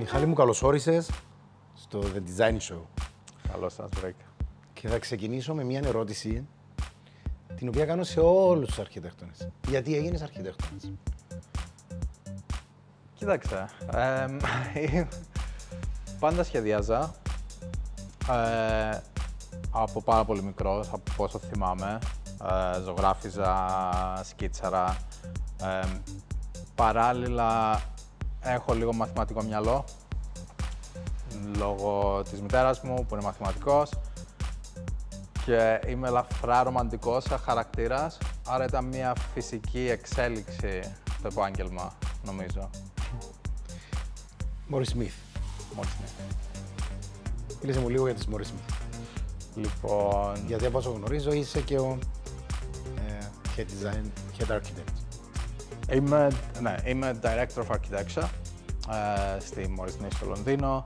Μιχάλη μου, καλώς όρισες στο The Design Show. Καλώς σας βρήκα. Και θα ξεκινήσω με μια ερώτηση, την οποία κάνω σε όλους τους αρχιτέκτονες. Γιατί έγινες αρχιτέκτονας? Κοίταξε, πάντα σχεδιάζα από πάρα πολύ μικρός, από όσο θυμάμαι. Ζωγράφιζα, σκίτσαρα. Παράλληλα, έχω λίγο μαθηματικό μυαλό, λόγω της μητέρας μου που είναι μαθηματικός και είμαι ελαφρά ρομαντικός σαν χαρακτήρας, άρα ήταν μια φυσική εξέλιξη το επάγγελμα, νομίζω. Μόρις Σμιθ. Μίλησε μου λίγο για τη Μόρις Σμιθ. Λοιπόν... Γιατί από όσο γνωρίζω είσαι και ο Head Architect. Είμαι Director of Architecture στη Morris Smith στο Λονδίνο.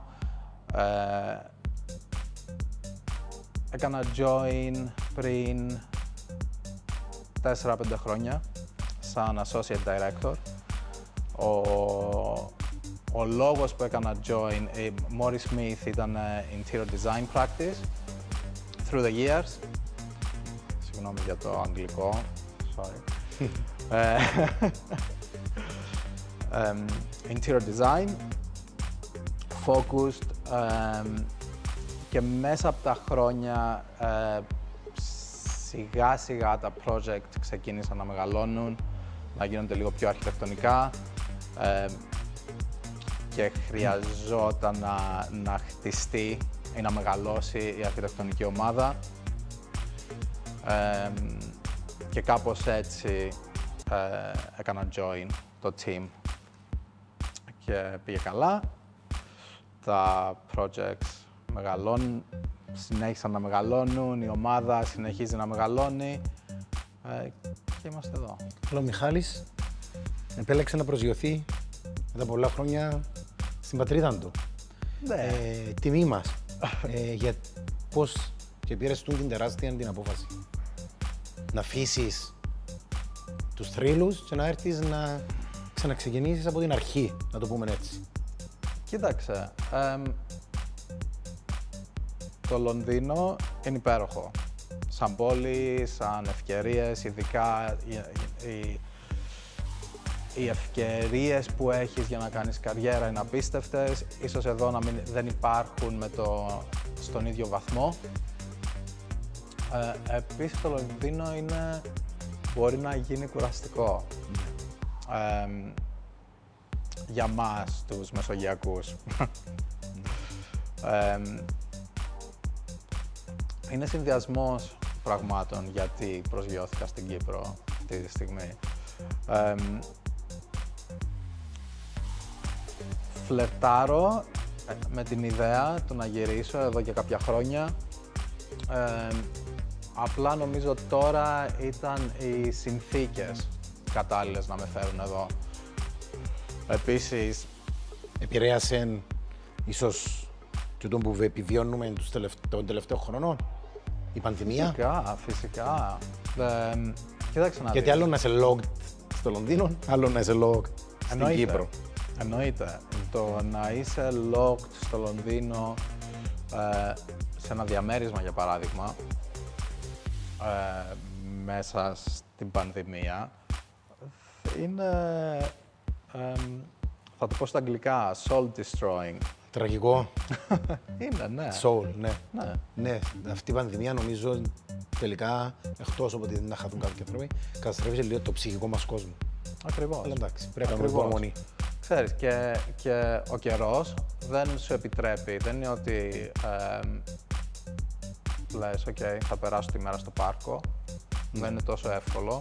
Έκανα join πριν 4-5 χρόνια σαν Associate Director. Ο λόγος που έκανα join, η Morris Smith ήταν Interior Design Practice through the years. Συγγνώμη για το αγγλικό, sorry. Interior Design, focused και μέσα από τα χρόνια σιγά σιγά τα project ξεκίνησαν να μεγαλώνουν, να γίνονται λίγο πιο αρχιτεκτονικά και χρειαζόταν να χτιστεί ή να μεγαλώσει η αρχιτεκτονική ομάδα και κάπως έτσι έκανα join το team και πήγε καλά. Τα projects συνέχισαν να μεγαλώνουν, η ομάδα συνεχίζει να μεγαλώνει και είμαστε εδώ. Ο Μιχάλης επέλεξε να προσγειωθεί μετά πολλά χρόνια στην πατρίδα του. Ναι. Τιμή μας. Για πώς και πήρες την τεράστια την απόφαση να αφήσεις τους θρύλους και να έρθεις να ξαναξεκινήσεις από την αρχή, να το πούμε έτσι. Κοίταξε, το Λονδίνο είναι υπέροχο. Σαν πόλη, σαν ευκαιρίες, ειδικά οι ευκαιρίες που έχεις για να κάνεις καριέρα είναι απίστευτες. Ίσως εδώ δεν υπάρχουν στον ίδιο βαθμό. Επίσης το Λονδίνο μπορεί να γίνει κουραστικό. Για μας, τους Μεσογειακούς. Είναι συνδυασμός πραγμάτων γιατί προσγειώθηκα στην Κύπρο αυτή τη στιγμή. Φλερτάρω με την ιδέα του να γυρίσω εδώ και κάποια χρόνια. Απλά νομίζω τώρα ήταν οι συνθήκες κατάλληλες να με φέρουν εδώ. Επίσης, επηρέασε ίσως και τον που επιβιώνουμε των τελευταίων χρονών, η πανδημία. Φυσικά. Κοίταξε να δεις. Γιατί άλλο να είσαι locked στο Λονδίνο, άλλο να είσαι locked στην Κύπρο. Εννοείται. Το να είσαι locked στο Λονδίνο, σε ένα διαμέρισμα για παράδειγμα, μέσα στην πανδημία, είναι, θα το πω στα αγγλικά, soul destroying. Τραγικό. Είναι, ναι. Soul, ναι. Ναι, αυτή η πανδημία νομίζω τελικά, εκτός από ότι να χαθούν κάποιοι άνθρωποι, καταστρέφει λίγο το ψυχικό μας κόσμο. Ακριβώς. Αλλά εντάξει, πρέπει να κάνουμε υπομονή. Ξέρεις, και ο καιρός δεν σου επιτρέπει. Δεν είναι ότι λες, ok, θα περάσω τη μέρα στο πάρκο. Δεν είναι τόσο εύκολο.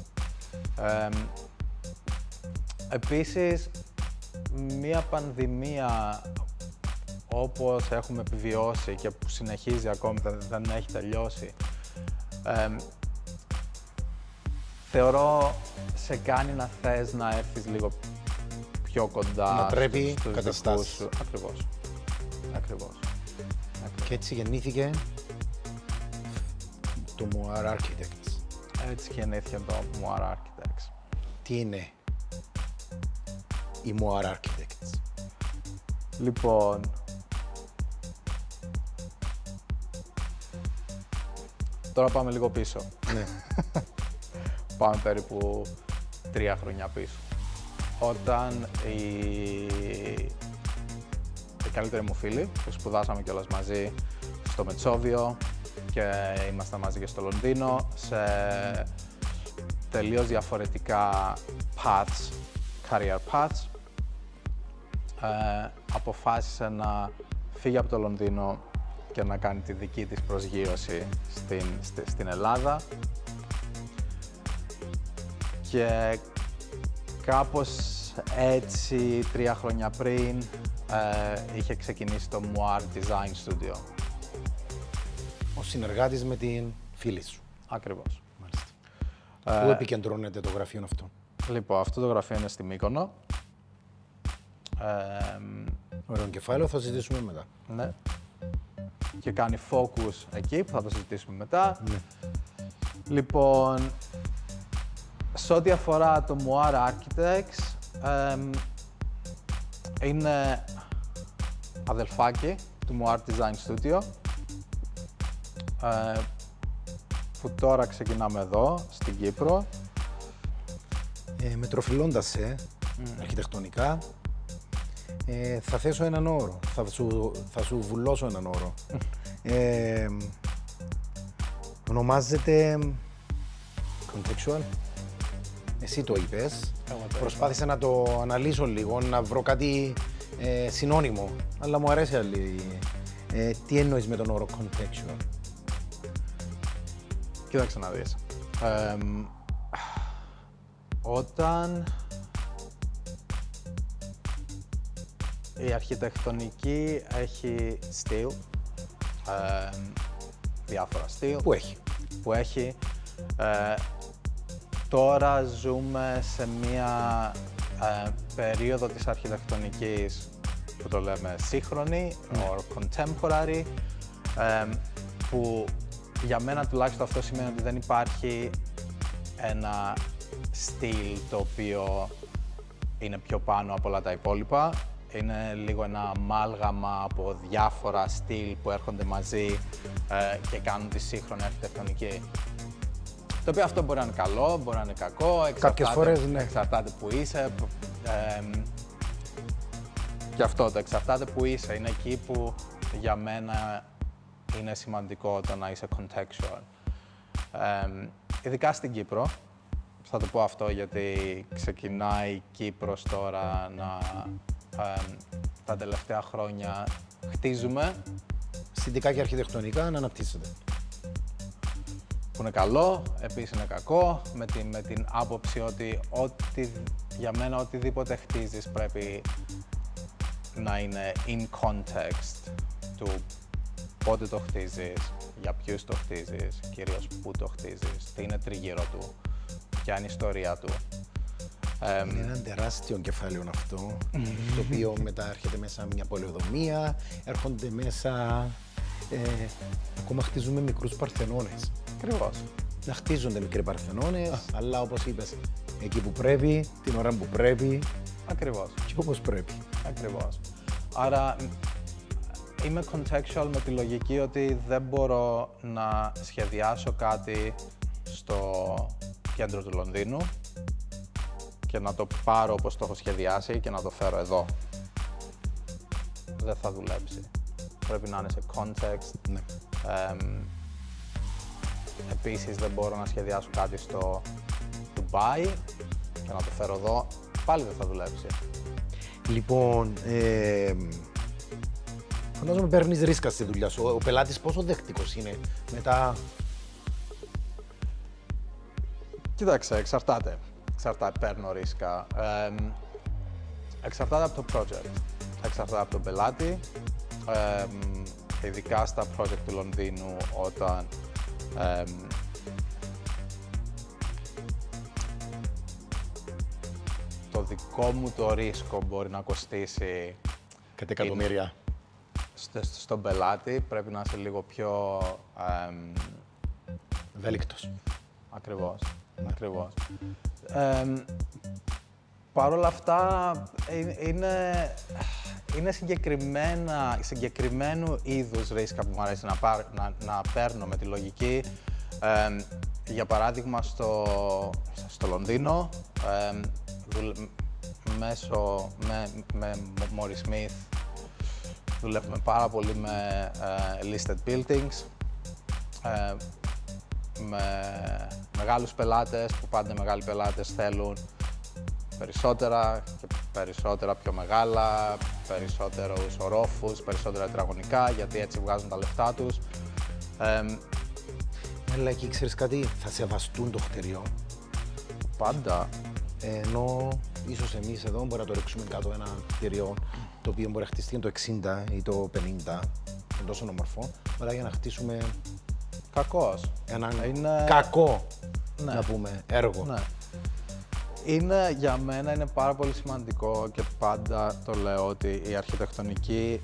Επίσης, μία πανδημία όπως έχουμε επιβιώσει και που συνεχίζει ακόμη, δεν έχει τελειώσει, θεωρώ σε κάνει να θες να έρθεις λίγο πιο κοντά να τρέπει στους καταστάσεις σου. Ακριβώς. Και έτσι γεννήθηκε το Moir Architects. Έτσι γεννήθηκε το Moir Architects. Τι είναι η Moir Architects? Λοιπόν, τώρα πάμε λίγο πίσω. Ναι. Πάμε περίπου 3 χρόνια πίσω. Όταν οι καλύτεροι μου φίλοι, που σπουδάσαμε κιόλας μαζί στο Μετσόβιο και ήμασταν μαζί και στο Λονδίνο, σε τελείως διαφορετικά paths, career paths, αποφάσισε να φύγει από το Λονδίνο και να κάνει τη δική της προσγείωση στην Ελλάδα. Και κάπως έτσι, 3 χρόνια πριν, είχε ξεκινήσει το Moir Design Studio. Ο συνεργάτης με την φίλη σου. Ακριβώς. Μάλιστα. Πού επικεντρώνεται το γραφείο αυτό? Λοιπόν, αυτό το γραφείο είναι στη Μύκονο. Ωραίο κεφάλαιο, θα συζητήσουμε μετά. Ναι. Και κάνει focus εκεί, που θα το συζητήσουμε μετά. Ναι. Λοιπόν, σε ό,τι αφορά το Moir Architects, είναι αδελφάκι του Moir Design Studio, που τώρα ξεκινάμε εδώ, στην Κύπρο. Μετροφιλώντας σε αρχιτεκτονικά, θα θέσω έναν όρο, θα σου βουλώσω έναν όρο. Ονομάζεται contextual. Εσύ το είπες. Προσπάθησα να το αναλύσω λίγο, να βρω κάτι συνώνυμο, αλλά μου αρέσει άλλη. Τι εννοείς με τον όρο contextual? Κοίταξε να δεις. Όταν η αρχιτεκτονική έχει στυλ, διάφορα στυλ. Που έχει. Τώρα ζούμε σε μία περίοδο της αρχιτεκτονικής που το λέμε σύγχρονη, or contemporary, που για μένα τουλάχιστον αυτό σημαίνει ότι δεν υπάρχει ένα στυλ το οποίο είναι πιο πάνω από όλα τα υπόλοιπα. Είναι λίγο ένα αμάλγαμα από διάφορα στυλ που έρχονται μαζί και κάνουν τη σύγχρονη αρχιτεκτονική. Το οποίο αυτό μπορεί να είναι καλό, μπορεί να είναι κακό, κάποιες φορές, ναι. Εξαρτάται που είσαι. Και αυτό το εξαρτάται που είσαι. Είναι εκεί που για μένα είναι σημαντικό το να είσαι contextual. Ειδικά στην Κύπρο. Θα το πω αυτό γιατί ξεκινάει η Κύπρος τώρα τα τελευταία χρόνια χτίζουμε. Αισθητικά και αρχιτεκτονικά να αναπτύσσεται. Που είναι καλό, επίσης είναι κακό, με την άποψη ότι για μένα οτιδήποτε χτίζεις πρέπει να είναι in context του πότε το χτίζεις, για ποιους το χτίζεις, κυρίως πού το χτίζεις, τι είναι τριγύρω του, ποια είναι η ιστορία του. Είναι ένα τεράστιο κεφάλαιο αυτό, το οποίο μετά έρχεται μέσα μια πολεοδομία, έρχονται μέσα, ακόμα χτίζουμε μικρούς παρθενώνες. Ακριβώς. Να χτίζονται μικροί παρθενώνες, αλλά όπως είπες, εκεί που πρέπει, την ώρα που πρέπει. Ακριβώς. Και όπως πρέπει. Ακριβώς. Άρα είμαι contextual με τη λογική ότι δεν μπορώ να σχεδιάσω κάτι στο κέντρο του Λονδίνου και να το πάρω όπως το έχω σχεδιάσει και να το φέρω εδώ. Δεν θα δουλέψει. Πρέπει να είναι σε context. Ναι. Επίσης δεν μπορώ να σχεδιάσω κάτι στο Dubai και να το φέρω εδώ. Πάλι δεν θα δουλέψει. Λοιπόν, φαντάζομαι παίρνεις ρίσκα στη δουλειά σου. Ο πελάτης πόσο δεκτικός είναι μετά? Κοίταξε, εξαρτάται. Παίρνω ρίσκα. Εξαρτάται από το project. Εξαρτάται από τον πελάτη. Ειδικά στα project του Λονδίνου, όταν το δικό μου το ρίσκο μπορεί να κοστίσει κάτι εκατομμύρια. Στον πελάτη πρέπει να είσαι λίγο πιο ευέλικτος. Ακριβώς. Παρ' όλα αυτά είναι συγκεκριμένου είδους ρίσκα που μου αρέσει να παίρνω με τη λογική. Για παράδειγμα, στο Λονδίνο, με Morris Smith, δουλεύουμε πάρα πολύ με listed buildings, με μεγάλους πελάτες, που πάντα μεγάλοι πελάτες θέλουν περισσότερα και περισσότερα πιο μεγάλα, περισσότερους ορόφους, περισσότερα τετραγωνικά, γιατί έτσι βγάζουν τα λεφτά τους. Αλλά εκεί ξέρεις κάτι, θα σεβαστούν το κτίριο. Πάντα. Ενώ ίσως εμείς εδώ μπορεί να το ρίξουμε κάτω ένα κτίριο το οποίο μπορεί να χτιστεί το 60 ή το 50, είναι τόσο όμορφο, αλλά για να χτίσουμε έναν κακό, ναι, να πούμε, έργο. Ναι. Για μένα είναι πάρα πολύ σημαντικό και πάντα το λέω ότι η αρχιτεκτονική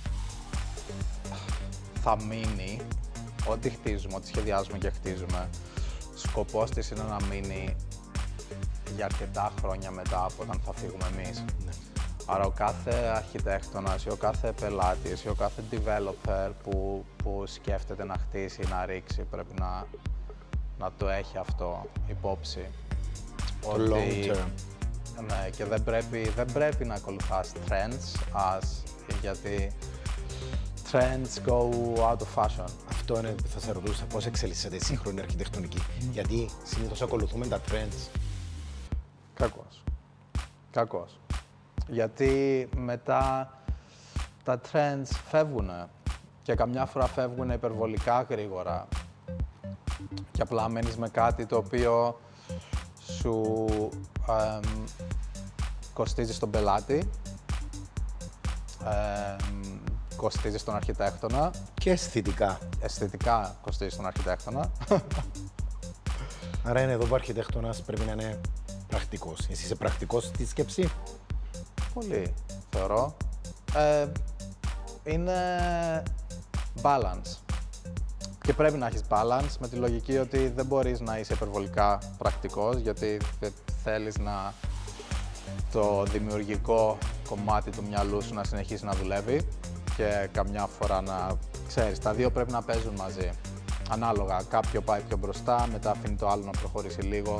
θα μείνει. Ό,τι χτίζουμε, ό,τι σχεδιάζουμε και χτίζουμε, σκοπός της είναι να μείνει για αρκετά χρόνια μετά από όταν θα φύγουμε εμείς. Ναι. Άρα ο κάθε αρχιτέκτονας ή ο κάθε πελάτης ή ο κάθε developer που σκέφτεται να χτίσει ή να ρίξει πρέπει να το έχει αυτό υπόψη. Το long term. Ναι, και δεν πρέπει να ακολουθάς trends, γιατί trends go out of fashion. Αυτό είναι που θα σε ρωτούσα, πώς εξελίσσεται η σύγχρονη αρχιτεκτονική. Γιατί συνήθως ακολουθούμε τα trends. Κακώς. Γιατί μετά τα trends φεύγουν και καμιά φορά φεύγουν υπερβολικά γρήγορα και απλά μένεις με κάτι το οποίο σου κοστίζει στον πελάτη, κοστίζει στον αρχιτέκτονα. Και αισθητικά. Αισθητικά κοστίζει στον αρχιτέκτονα. Άρα είναι εδώ που ο αρχιτέκτονας πρέπει να είναι πρακτικός. Εσύ είσαι πρακτικός στη σκέψη? Πολύ, θεωρώ. Είναι balance. Και πρέπει να έχεις balance με τη λογική ότι δεν μπορείς να είσαι υπερβολικά πρακτικός, γιατί θέλεις το δημιουργικό κομμάτι του μυαλού σου να συνεχίσει να δουλεύει και καμιά φορά να ξέρεις, τα δύο πρέπει να παίζουν μαζί. Ανάλογα, κάποιο πάει πιο μπροστά, μετά αφήνει το άλλο να προχωρήσει λίγο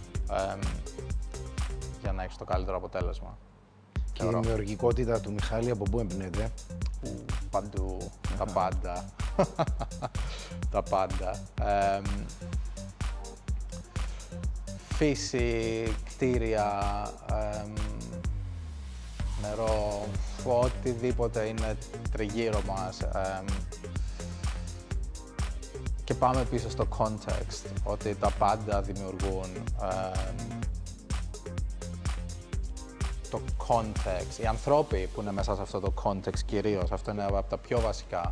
για να έχεις το καλύτερο αποτέλεσμα. Και η δημιουργικότητα του Μιχάλη από πού εμπνέεται? Παντού, τα πάντα. Τα πάντα. Φύση, κτίρια, νερό, οτιδήποτε είναι τριγύρω μας. Και πάμε πίσω στο context, ότι τα πάντα δημιουργούν το context. Οι ανθρώποι που είναι μέσα σε αυτό το context κυρίως, αυτό είναι από τα πιο βασικά.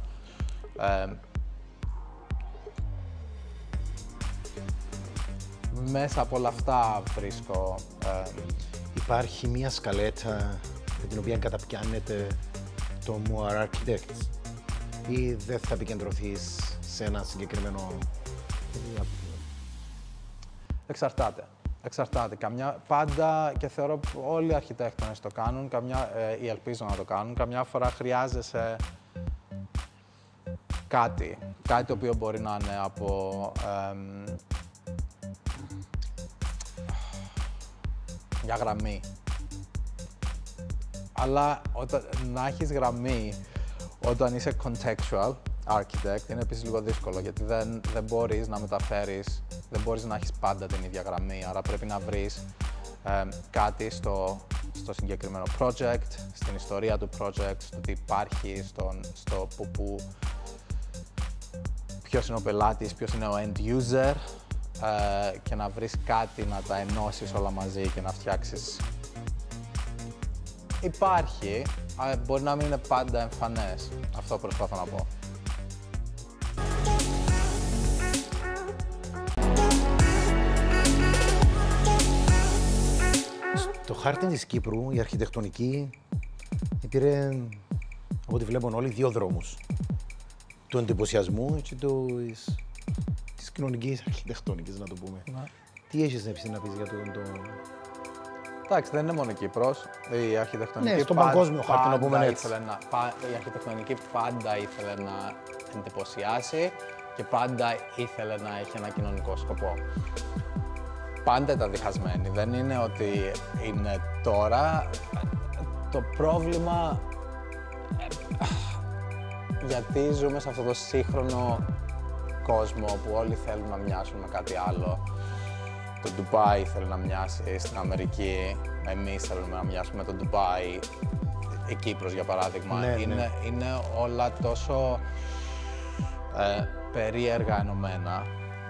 Μέσα από όλα αυτά βρίσκω. Υπάρχει μια σκαλέτα με την οποία καταπιάνεται το Moore Architects ή δεν θα επικεντρωθείς σε ένα συγκεκριμένο? Εξαρτάται. Πάντα, και θεωρώ όλοι οι αρχιτέκτονες το κάνουν, ή ελπίζω να το κάνουν, καμιά φορά χρειάζεσαι κάτι το οποίο μπορεί να είναι από μια γραμμή. Αλλά να έχεις γραμμή όταν είσαι contextual architect είναι επίσης λίγο δύσκολο, γιατί δεν μπορείς να μεταφέρεις, δεν μπορείς να έχεις πάντα την ίδια γραμμή, άρα πρέπει να βρεις κάτι στο συγκεκριμένο project, στην ιστορία του project, στο τι υπάρχει, στο ποιος είναι ο πελάτης, ποιος είναι ο end user, και να βρεις κάτι να τα ενώσεις όλα μαζί και να φτιάξεις. Υπάρχει, μπορεί να μην είναι πάντα εμφανές. Αυτό προσπαθώ να πω. Στο χάρτη της Κύπρου η αρχιτεκτονική πήρε, από ό,τι βλέπουν όλοι, δύο δρόμους. Του εντυπωσιασμού και της κοινωνικής αρχιτεκτονικής, να το πούμε. Ναι. Τι έχεις να πεις για Εντάξει, δεν είναι μόνο η Κύπρος. Η αρχιτεκτονική Ναι, στον παγκόσμιο χάρτη, να πούμε έτσι. Η αρχιτεκτονική πάντα ήθελε να εντυπωσιάσει και πάντα ήθελε να έχει ένα κοινωνικό σκοπό. Πάντα ήταν διχασμένη. Δεν είναι ότι είναι τώρα. Το πρόβλημα, γιατί ζούμε σε αυτό το σύγχρονο κόσμο που όλοι θέλουν να μοιάσουν με κάτι άλλο. Το Ντουμπάι θέλει να μοιάσει στην Αμερική, εμείς θέλουμε να μοιάσουμε με το Ντουμπάι, η Κύπρος για παράδειγμα. Ναι, είναι όλα τόσο περίεργα ενωμένα.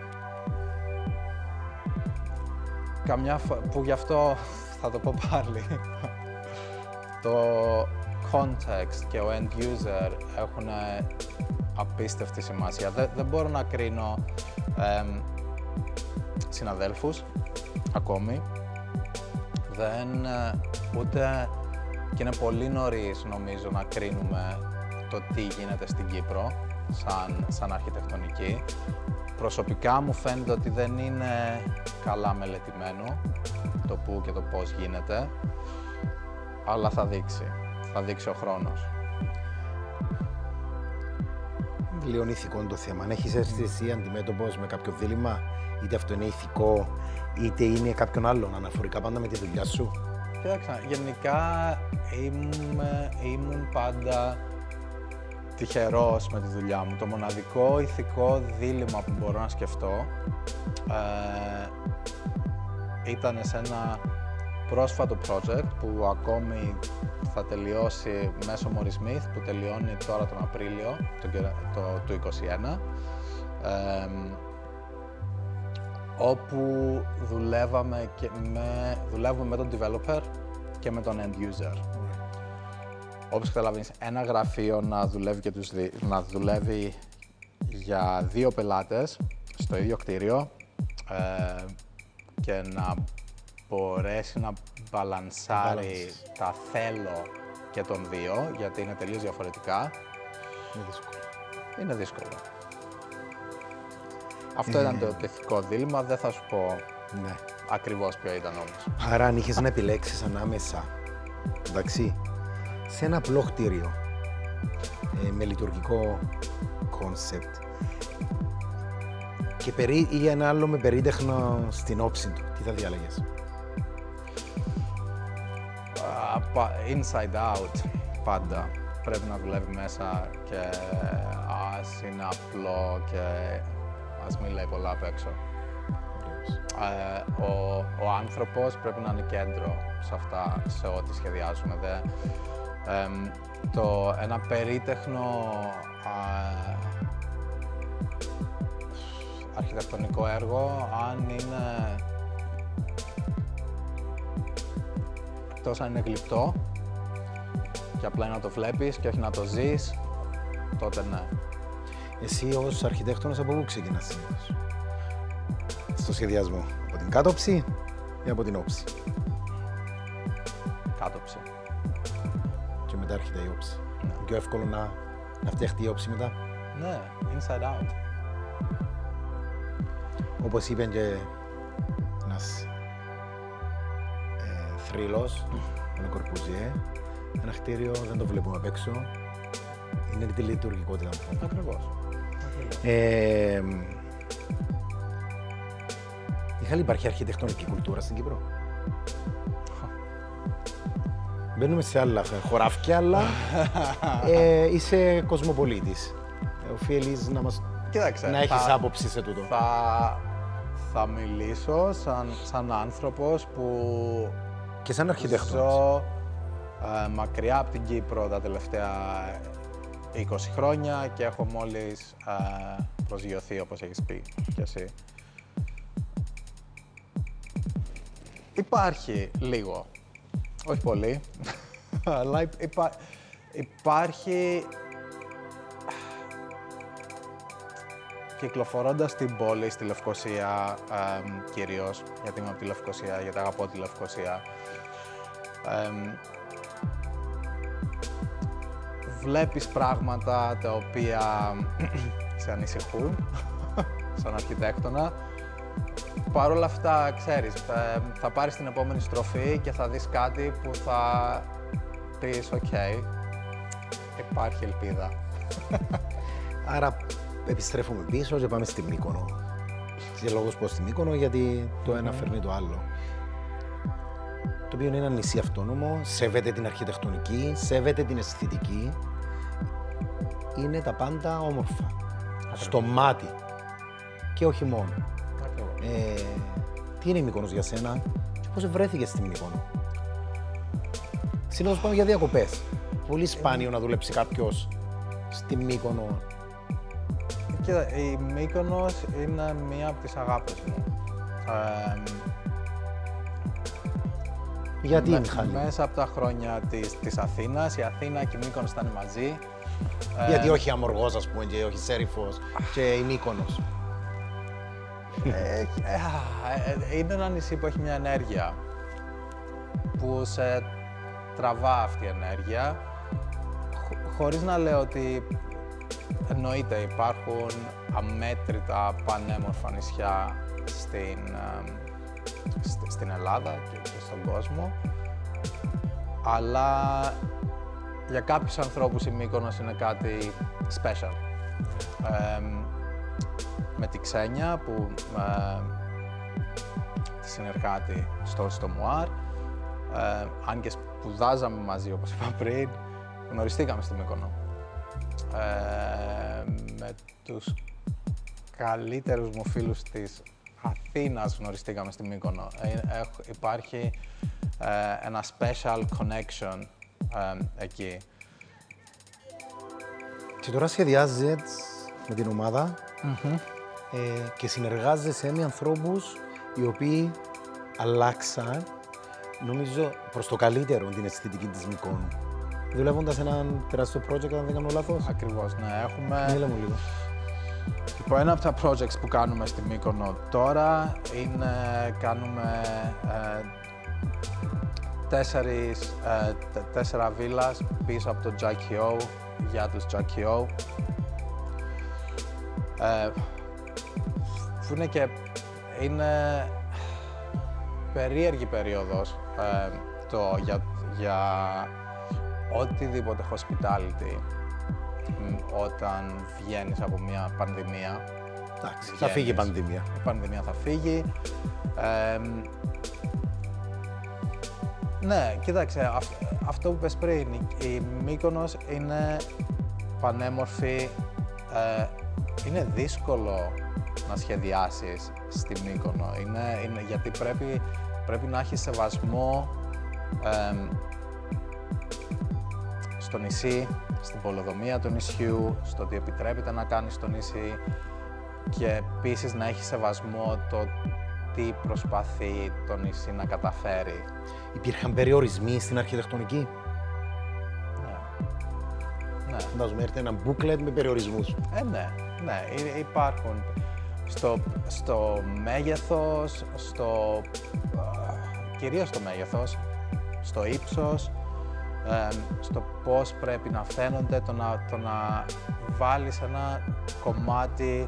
Που γι' αυτό θα το πω πάλι. Το context και ο end user έχουν απίστευτη σημασία. Δεν μπορώ να κρίνω συναδέλφους ακόμη. Ούτε και είναι πολύ νωρίς νομίζω να κρίνουμε το τι γίνεται στην Κύπρο σαν αρχιτεκτονική. Προσωπικά μου φαίνεται ότι δεν είναι καλά μελετημένο το πού και το πώς γίνεται, αλλά θα δείξει ο χρόνος. Λίγο ηθικό το θέμα. Αν έχεις έρθει εσύ αντιμέτωπος με κάποιο δίλημμα, είτε αυτό είναι ηθικό, είτε είναι κάποιον άλλον, αναφορικά πάντα με τη δουλειά σου. Κοίταξα, γενικά ήμουν πάντα τυχερός με τη δουλειά μου. Το μοναδικό ηθικό δίλημμα που μπορώ να σκεφτώ ήταν σε ένα πρόσφατο project που ακόμη θα τελειώσει μέσω Morris Smith, που τελειώνει τώρα τον Απρίλιο του 2021, όπου δουλεύουμε με τον developer και με τον end user. Όπως καταλαβαίνεις, ένα γραφείο να δουλεύει για δύο πελάτες στο ίδιο κτίριο και να μπορέσει να μπαλανσάρει τα θέλω και των δύο, γιατί είναι τελείως διαφορετικά. Είναι δύσκολο. Αυτό ήταν το ηθικό δίλημμα, δεν θα σου πω ακριβώς ποιο ήταν όμως. Άρα αν είχες να επιλέξεις ανάμεσα, εντάξει, σε ένα απλό κτίριο με λειτουργικό κόνσεπτ ή ένα άλλο με περίτεχνο στην όψη του, τι θα διάλεγες? Inside out, πάντα. Πρέπει να δουλεύει μέσα και ας είναι απλό και ας μην λέει πολλά απ' έξω. Ο άνθρωπος πρέπει να είναι κέντρο σε ό,τι σχεδιάζουμε. Ένα περίτεχνο αρχιτεκτονικό έργο, αν είναι εκτός αν είναι γλυπτό και απλά είναι να το βλέπεις και όχι να το ζεις, τότε ναι. Εσύ ως αρχιτέκτονας από πού ξεκινάς συνήθως στο σχεδιασμό? Από την κάτωψη ή από την όψη? Κάτωψη. Και μετά έρχεται η όψη. Είναι πιο εύκολο να φτιαχτεί η όψη μετά. Ναι, inside out. Όπως είπε και ένας θρύλος, ο Le Corbusier, ένα κτίριο δεν το βλέπουμε απ' έξω, είναι τη λειτουργικότητα μου. Ακριβώς. Υπάρχει αρχιτεκτονική κουλτούρα στην Κύπρο? Μπαίνουμε σε άλλα χωράφια, αλλά είσαι κοσμοπολίτης. Οφείλεις να έχεις άποψη σε τούτο. Θα μιλήσω σαν άνθρωπος που και σαν αρχιτέκτονας. Ζω μακριά από την Κύπρο τα τελευταία 20 χρόνια και έχω μόλις προσγειωθεί, όπως έχεις πει κι εσύ. Υπάρχει λίγο, όχι πολύ, αλλά υπάρχει κυκλοφορώντας την πόλη, στη Λευκοσία κυρίως, γιατί είμαι από τη Λευκοσία, γιατί αγαπώ τη Λευκοσία. Βλέπεις πράγματα τα οποία σε ανησυχούν σαν αρχιτέκτονα. Παρ' όλα αυτά, ξέρεις, θα πάρεις την επόμενη στροφή και θα δεις κάτι που θα πεις «ΟΚ, υπάρχει ελπίδα». Άρα επιστρέφουμε πίσω και πάμε στη Μύκονο. Και λόγος πως στη Μύκονο, γιατί το ένα φέρνει το άλλο. Το οποίο είναι ένα νησί αυτόνομο, σέβεται την αρχιτεκτονική, σέβεται την αισθητική. Είναι τα πάντα όμορφα. Στο μάτι. Και όχι μόνο. Τι είναι η Μύκονος για σένα και πώς βρέθηκες στη Μύκονο? Συνήθως πάμε για διακοπές. Πολύ σπάνιο να δουλέψει κάποιος στη Μύκονο. Κοίτα, η Μύκονος είναι μία από τις αγάπες μου. Γιατί, Μιχάλη? Μέσα από τα χρόνια της Αθήνας, η Αθήνα και η Μύκονος ήταν μαζί. Γιατί όχι Αμοργός, ας πούμε, και όχι Σέριφος και η Μύκονος? Είναι ένα νησί που έχει μια ενέργεια που σε τραβά αυτή η ενέργεια, χωρίς να λέω ότι εννοείται υπάρχουν αμέτρητα πανέμορφα νησιά στην Ελλάδα και στον κόσμο, αλλά για κάποιους ανθρώπους η Μύκονος είναι κάτι special. Με τη Ξένια που τη συνεργάτη στο Μουάρ, αν και σπουδάζαμε μαζί, όπως είπα πριν, γνωριστήκαμε στη Μύκονο. Με τους καλύτερους μου φίλους της Αθήνας γνωριστήκαμε στη Μύκονο. Υπάρχει ένα special connection εκεί. Και τώρα σχεδιάζεις με την ομάδα και συνεργάζεσαι με ανθρώπους οι οποίοι αλλάξαν, νομίζω, προς το καλύτερο την αισθητική της Μυκόνου. Δουλεύοντας έναν τεράστιο project, αν δεν κάνω λάθος. Ακριβώς, ναι. Μίλα μου λίγο. Λοιπόν, ένα από τα projects που κάνουμε στη Μύκονο τώρα είναι κάνουμε 4 βίλας πίσω από το Τζακιό, για τους Τζακιό. Που είναι περίεργη περίοδος για οτιδήποτε hospitality όταν βγαίνεις από μια πανδημία. Εντάξει, θα φύγει η πανδημία. Η πανδημία θα φύγει. Ναι, κοίταξε, αυτό που πες πριν, η Μύκονος είναι πανέμορφη. Είναι δύσκολο να σχεδιάσεις στη Μύκονο, γιατί πρέπει να έχεις σεβασμό στο νησί, στην πολεοδομία του νησιού, στο τι επιτρέπεται να κάνεις στο νησί και επίσης να έχεις σεβασμό το τι προσπαθεί το νησί να καταφέρει. Υπήρχαν περιορισμοί στην αρχιτεκτονική? Ναι. Φαντάζομαι έρθει ένα booklet με περιορισμούς. Ναι, υπάρχουν στο μέγεθος, κυρίως στο μέγεθος, στο ύψος, στο πώς πρέπει να φαίνονται, το να βάλεις ένα κομμάτι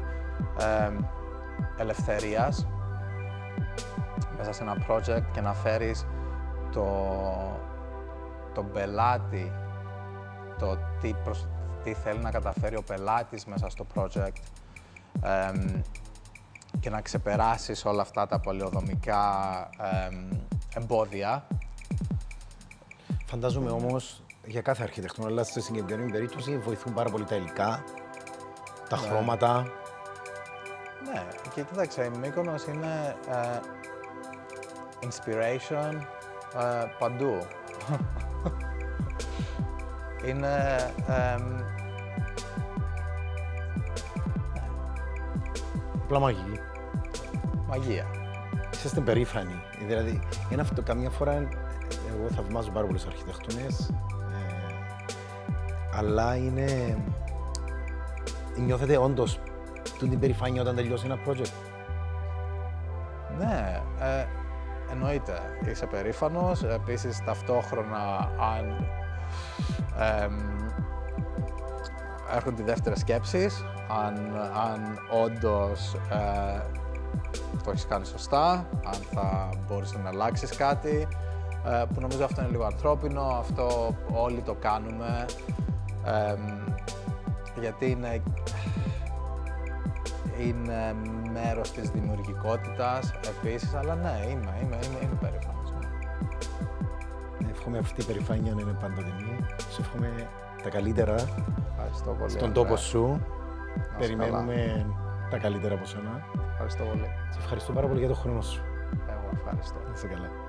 ελευθερίας μέσα σε ένα project και να φέρεις τον πελάτη, το τι θέλει να καταφέρει ο πελάτης μέσα στο project και να ξεπεράσεις όλα αυτά τα πολεοδομικά εμπόδια. Φαντάζομαι όμως για κάθε αρχιτεκτονό, αλλά στη συγκεκριμένη περίπτωση βοηθούν πάρα πολύ τα υλικά, τα χρώματα. Ναι, και κοίταξε, η Μύκονος είναι inspiration παντού. Είναι απλά μαγική. Μαγεία. Είσαστε περήφανοι. Δηλαδή, είναι αυτό, καμιά φορά εγώ θαυμάζω πάρα πολλούς αρχιτεκτονές, αλλά νιώθετε όντως την περηφάνεια όταν τελειώσει ένα project? Ναι, εννοείται. Είσαι περήφανος. Επίσης, ταυτόχρονα, αν έρχονται δεύτερες σκέψεις, αν όντως το έχεις κάνει σωστά, αν θα μπορείς να αλλάξεις κάτι, που νομίζω αυτό είναι λίγο ανθρώπινο, αυτό όλοι το κάνουμε, γιατί είναι μέρος της δημιουργικότητας επίσης, αλλά ναι, είμαι περήφανος. Ναι. Εύχομαι αυτή η περηφάνεια να είναι παντοτινή. Σου εύχομαι τα καλύτερα. Ευχαριστώ πολύ. Στον τόπο σου. Να Περιμένουμε τα καλύτερα από σένα. Ευχαριστώ πολύ. Σε ευχαριστώ πάρα πολύ για τον χρόνο σου. Εγώ ευχαριστώ. Να είσαι καλά.